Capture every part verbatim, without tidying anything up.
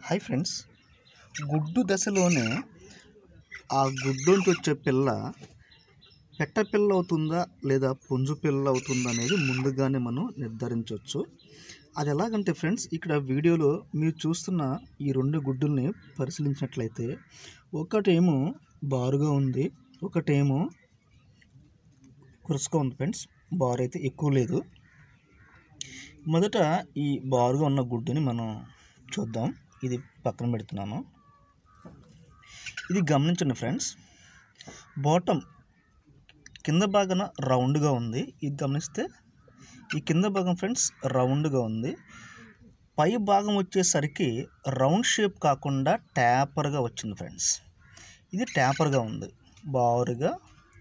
Hi friends, గుడ్డు దశలోనే ఆ గుడ్డు నుంచి వచ్చే పిల్ల పెట్ట పిల్ల అవుతుందా లేదా పుంజు పిల్ల అవుతుందా అనేది ముందుగానే మనం నిర్ధారించవచ్చు. అది ఎలాగంటే ఫ్రెండ్స్, ఇక్కడ వీడియోలో మీరు చూస్తున్న ఈ రెండు గుడ్డుల్ని పరిశీలించినట్లయితే ఒకటేమో బారుగా ఉంది, ఒకటేమో కురుసుగా ఉంది. ఫ్రెండ్స్, బారు అయితే ఎక్కువ లేదు. మొదట ఈ బారుగా ఉన్న గుడ్డుని మనం చూద్దాం. ఇది పక్కన పెడుతున్నాను. ఇది గమనించండి ఫ్రెండ్స్, బాటమ్ కింద భాగన రౌండ్గా ఉంది. ఇది గమనిస్తే ఈ కింద భాగం ఫ్రెండ్స్ రౌండ్గా ఉంది. పై భాగం వచ్చేసరికి రౌండ్ షేప్ కాకుండా ట్యాపర్గా వచ్చింది ఫ్రెండ్స్. ఇది ట్యాపర్గా ఉంది, బారుగా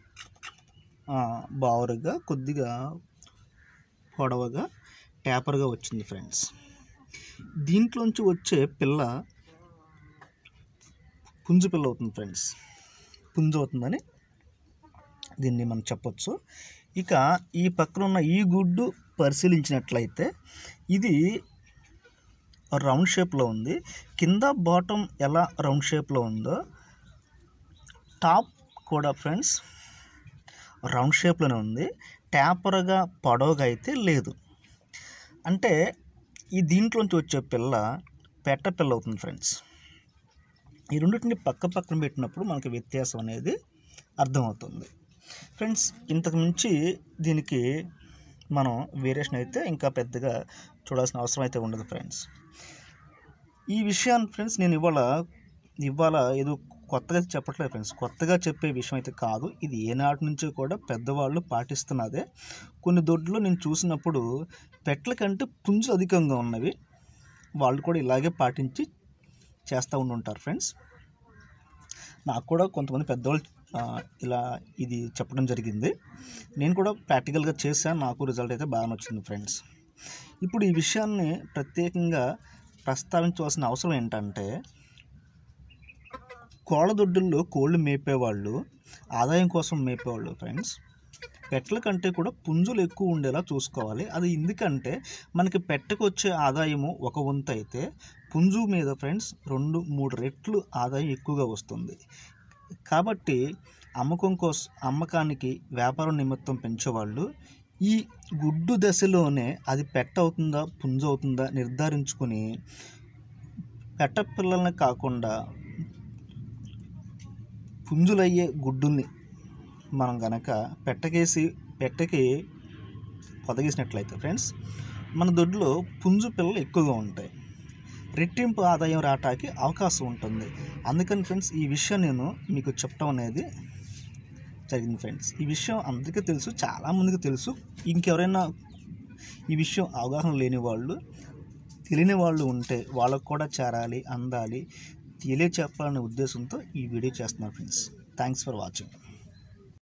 బారుగా కొద్దిగా పొడవగా ట్యాపర్గా వచ్చింది ఫ్రెండ్స్. దీంట్లోంచి వచ్చే పిల్ల పుంజు పిల్ల అవుతుంది ఫ్రెండ్స్. పుంజు అవుతుందని దీన్ని మనం చెప్పొచ్చు. ఇక ఈ పక్కన ఉన్న ఈ గుడ్డు పరిశీలించినట్లయితే ఇది రౌండ్ షేప్లో ఉంది. కింద బాటమ్ ఎలా రౌండ్ షేప్లో ఉందో టాప్ కూడా ఫ్రెండ్స్ రౌండ్ షేప్లోనే ఉంది. ట్యాపర్గా పొడవుగా అయితే లేదు. అంటే ఈ దీంట్లోంచి వచ్చే పిల్ల పెట్ట పిల్ల అవుతుంది ఫ్రెండ్స్. ఈ రెండింటిని పక్క పక్కన పెట్టినప్పుడు మనకి వ్యత్యాసం అనేది అర్థమవుతుంది ఫ్రెండ్స్. ఇంతకు మించి దీనికి మనం వేరియేషన్ అయితే ఇంకా పెద్దగా చూడాల్సిన అవసరం అయితే ఉండదు ఫ్రెండ్స్. ఈ విషయాన్ని ఫ్రెండ్స్ నేను ఇవాళ ఇవాళ ఏదో కొత్తగా చెప్పట్లేదు ఫ్రెండ్స్, కొత్తగా చెప్పే విషయం అయితే కాదు. ఇది ఏనాటి నుంచో కూడా పెద్దవాళ్ళు పాటిస్తున్నదే. కొన్ని దొడ్లో నేను చూసినప్పుడు పెట్టల కంటే పుంజు అధికంగా ఉన్నవి. వాళ్ళు కూడా ఇలాగే పాటించి చేస్తూ ఉండుంటారు ఫ్రెండ్స్. నాకు కూడా కొంతమంది పెద్దవాళ్ళు ఇలా ఇది చెప్పడం జరిగింది. నేను కూడా ప్రాక్టికల్గా చేశాను, నాకు రిజల్ట్ అయితే బాగా నచ్చింది ఫ్రెండ్స్. ఇప్పుడు ఈ విషయాన్ని ప్రత్యేకంగా ప్రస్తావించవలసిన అవసరం ఏంటంటే, కోళ్ళ దొడ్డుల్లో కోళ్ళు మేపేవాళ్ళు ఆదాయం కోసం మేపేవాళ్ళు ఫ్రెండ్స్ పెట్టల కంటే కూడా పుంజులు ఎక్కువ ఉండేలా చూసుకోవాలి. అది ఎందుకంటే మనకి పెట్టకు వచ్చే ఆదాయము ఒక వంతు అయితే పుంజు మీద ఫ్రెండ్స్ రెండు మూడు రెట్లు ఆదాయం ఎక్కువగా వస్తుంది. కాబట్టి అమ్మకం కోసం అమ్మకానికి వ్యాపారం నిమిత్తం పెంచేవాళ్ళు ఈ గుడ్డు దశలోనే అది పెట్ట అవుతుందా పుంజు అవుతుందా నిర్ధారించుకొని పెట్ట పిల్లల్ని కాకుండా పుంజులయ్యే గుడ్డుల్ని మనం కనుక పెట్టకేసి పెట్టకి పొదగేసినట్లయితే ఫ్రెండ్స్ మన దొడ్లో పుంజు పిల్లలు ఎక్కువగా ఉంటాయి. రెట్టింపు ఆదాయం రావటానికి అవకాశం ఉంటుంది. అందుకని ఫ్రెండ్స్ ఈ విషయం నేను మీకు చెప్పడం అనేది జరిగింది ఫ్రెండ్స్. ఈ విషయం అందరికీ తెలుసు, చాలామందికి తెలుసు. ఇంకెవరైనా ఈ విషయం అవగాహన లేని వాళ్ళు తెలియని వాళ్ళు ఉంటే వాళ్ళకు కూడా చేరాలి, అందాలి, తెలియచెప్పాలనే ఉద్దేశంతో ఈ వీడియో చేస్తున్నాను ఫ్రెండ్స్. Thanks for watching.